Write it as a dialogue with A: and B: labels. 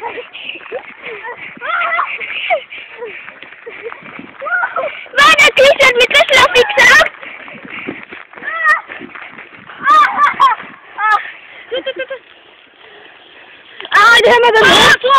A: der T-Shirt mit der Schlaffixe ab? Ah, die haben wir dann